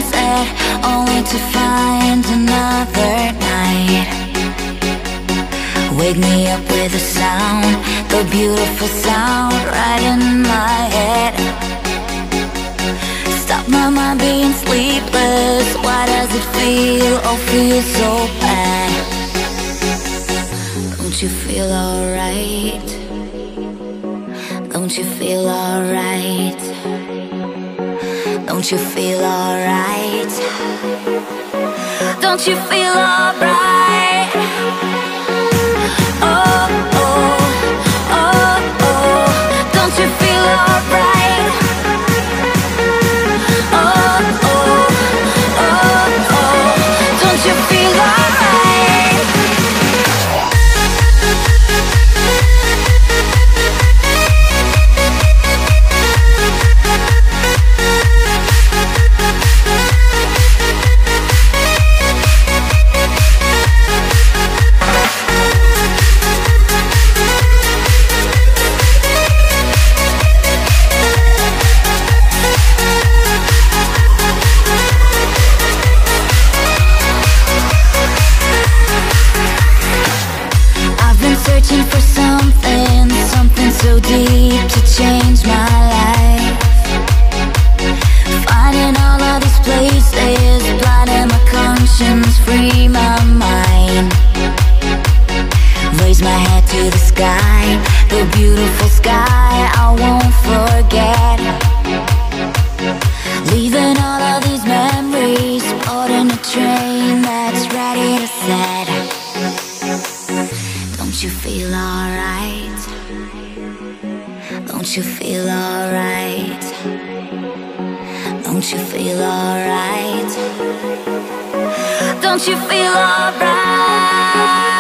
sunset, only to find another night. Wake me up with a sound, the beautiful sound right in my head. Stop my mind being sleepless. Why does it feel, oh feel so bad? Don't you feel alright? Don't you feel alright? Don't you feel alright? Don't you feel alright? Oh, oh, oh, oh. Don't you feel alright? Oh, oh, oh, oh. Don't you feel alright? Searching for something, something so deep to change my life. Finding all of these places, blinding my conscience, free my mind. Raise my head to the sky, the beautiful sky I won't forget. Leaving all of these memories, boarding a train that's ready to set. Don't you feel alright? Don't you feel alright? Don't you feel alright? Don't you feel alright?